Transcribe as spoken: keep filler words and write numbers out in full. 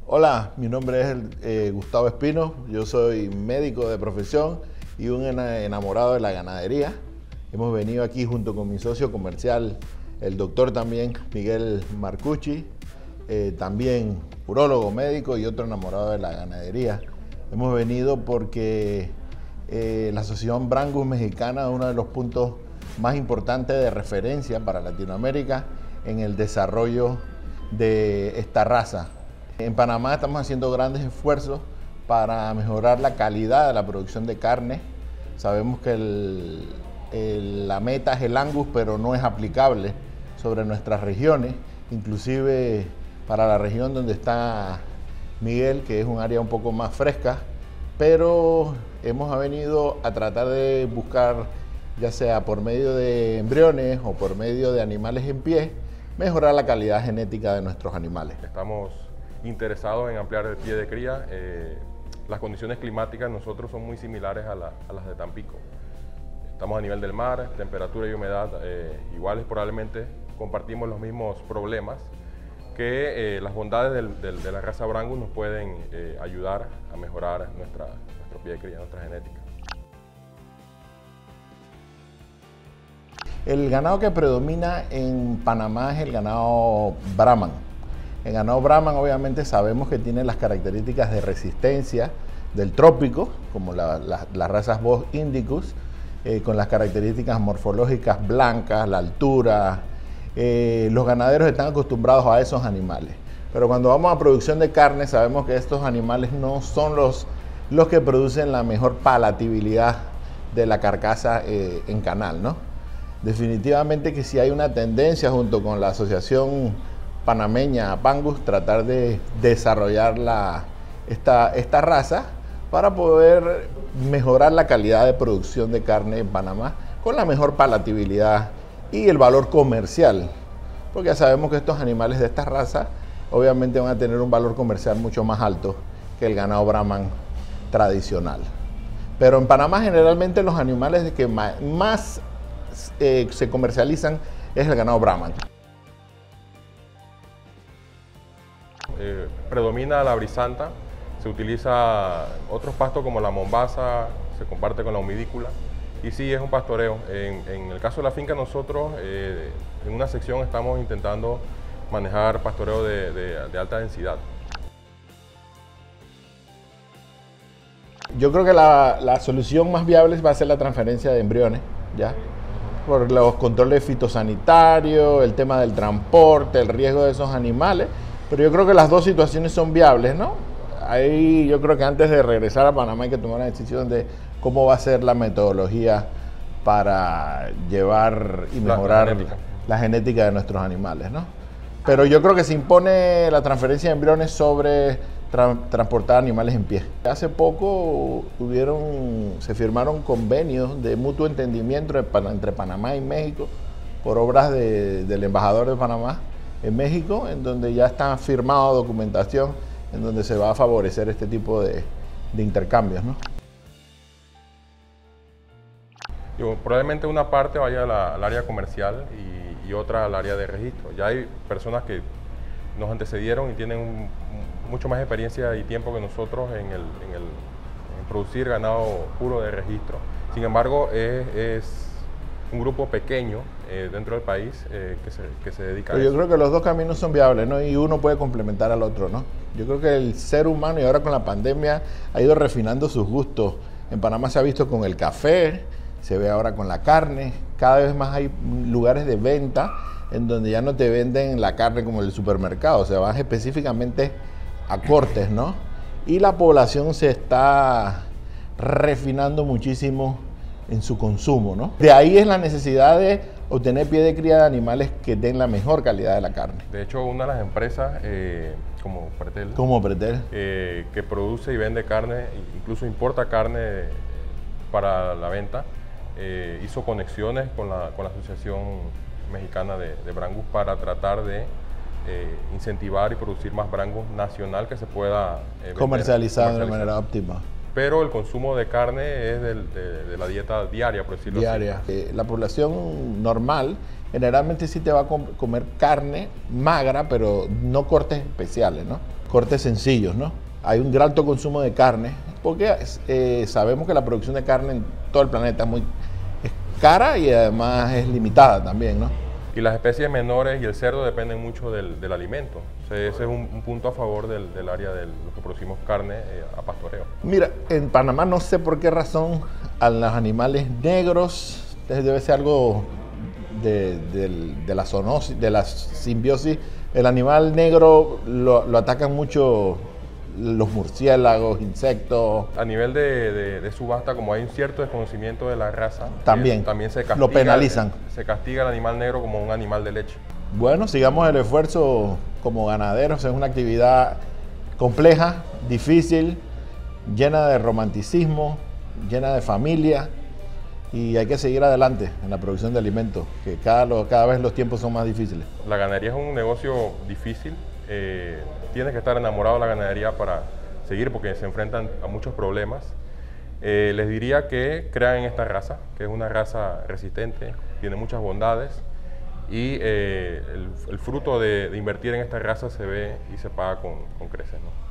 Hola, mi nombre es eh, Gustavo Espino, yo soy médico de profesión y un enamorado de la ganadería. Hemos venido aquí junto con mi socio comercial, el doctor también Miguel Marcucci, eh, también urólogo médico y otro enamorado de la ganadería. Hemos venido porque eh, la Asociación Brangus Mexicana es uno de los puntos más importantes de referencia para Latinoamérica en el desarrollo de esta raza. En Panamá estamos haciendo grandes esfuerzos para mejorar la calidad de la producción de carne. Sabemos que el, el, la meta es el Angus, pero no es aplicable sobre nuestras regiones, inclusive para la región donde está Miguel, que es un área un poco más fresca, pero hemos venido a tratar de buscar, ya sea por medio de embriones o por medio de animales en pie, mejorar la calidad genética de nuestros animales. Estamos interesados en ampliar el pie de cría. Eh, las condiciones climáticas nosotros son muy similares a, la, a las de Tampico. Estamos a nivel del mar, temperatura y humedad eh, iguales, probablemente compartimos los mismos problemas que eh, las bondades del, del, de la raza Brangus nos pueden eh, ayudar a mejorar nuestra, nuestro pie de cría, nuestra genética. El ganado que predomina en Panamá es el ganado Brahman. El ganado Brahman obviamente sabemos que tiene las características de resistencia del trópico, como la, la, las razas Bos Indicus, eh, con las características morfológicas blancas, la altura. Eh, los ganaderos están acostumbrados a esos animales. Pero cuando vamos a producción de carne sabemos que estos animales no son los, los que producen la mejor palatabilidad de la carcasa eh, en canal, ¿no? Definitivamente que si hay una tendencia junto con la Asociación Panameña Pangus tratar de desarrollar la, esta, esta raza para poder mejorar la calidad de producción de carne en Panamá con la mejor palatabilidad y el valor comercial, porque ya sabemos que estos animales de esta raza obviamente van a tener un valor comercial mucho más alto que el ganado Brahman tradicional. Pero en Panamá generalmente los animales que más, más eh, se comercializan es el ganado Brahman. Eh, predomina la brisanta, se utiliza otros pastos como la mombaza, se comparte con la humidícula y sí es un pastoreo. En, en el caso de la finca nosotros eh, en una sección estamos intentando manejar pastoreo de, de, de alta densidad. Yo creo que la, la solución más viable va a ser la transferencia de embriones, ¿ya? Por los controles fitosanitarios, el tema del transporte, el riesgo de esos animales. Pero yo creo que las dos situaciones son viables, ¿no? Ahí yo creo que antes de regresar a Panamá hay que tomar una decisión de cómo va a ser la metodología para llevar y mejorar la genética, la genética de nuestros animales, ¿no? Pero yo creo que se impone la transferencia de embriones sobre tra transportar animales en pie. Hace poco hubieron, se firmaron convenios de mutuo entendimiento entre Panamá y México por obras de, del embajador de Panamá en México, en donde ya está firmada documentación en donde se va a favorecer este tipo de, de intercambios, ¿no? Yo, probablemente una parte vaya a la, al área comercial y, y otra al área de registro. Ya hay personas que nos antecedieron y tienen un, mucho más experiencia y tiempo que nosotros en, el, en, el, en producir ganado puro de registro. Sin embargo, es, es un grupo pequeño eh, dentro del país eh, que, se, que se dedica Pero a yo eso. Yo creo que los dos caminos son viables, ¿no? Y uno puede complementar al otro, ¿no? Yo creo que el ser humano, y ahora con la pandemia, ha ido refinando sus gustos. En Panamá se ha visto con el café, se ve ahora con la carne. Cada vez más hay lugares de venta en donde ya no te venden la carne como en el supermercado, o sea, van específicamente a cortes, ¿no? Y la población se está refinando muchísimo en su consumo, ¿no? De ahí es la necesidad de obtener pie de cría de animales que den la mejor calidad de la carne. De hecho, una de las empresas, eh, como Pretel, como Pretel. Eh, que produce y vende carne, incluso importa carne eh, para la venta, eh, hizo conexiones con la, con la Asociación Mexicana de, de Brangus para tratar de eh, incentivar y producir más Brangus nacional que se pueda eh, comercializar de manera óptima. Pero el consumo de carne es de, de, de la dieta diaria, por decirlo diaria. así. Eh, la población normal generalmente sí te va a com comer carne magra, pero no cortes especiales, ¿no? cortes sencillos, ¿no? Hay un gran alto consumo de carne, porque eh, sabemos que la producción de carne en todo el planeta es muy es cara y además es limitada también, ¿no? Y las especies menores y el cerdo dependen mucho del, del alimento. O sea, ese es un, un punto a favor del, del área de los que producimos carne eh, a pastoreo. Mira, en Panamá no sé por qué razón a los animales negros debe ser algo de, de, de la zoonosis, de la simbiosis. El animal negro lo, lo atacan mucho los murciélagos, insectos. A nivel de, de, de subasta, como hay un cierto desconocimiento de la raza, también, eh, también se castiga, lo penalizan. Se castiga al animal negro como un animal de leche. Bueno, sigamos el esfuerzo como ganaderos. Es una actividad compleja, difícil, llena de romanticismo, llena de familia, y hay que seguir adelante en la producción de alimentos, que cada, cada vez los tiempos son más difíciles. La ganadería es un negocio difícil. Eh, tienes que estar enamorado de la ganadería para seguir, porque se enfrentan a muchos problemas. Eh, les diría que crean en esta raza, que es una raza resistente, tiene muchas bondades, y eh, el, el fruto de, de invertir en esta raza se ve y se paga con, con creces, ¿no?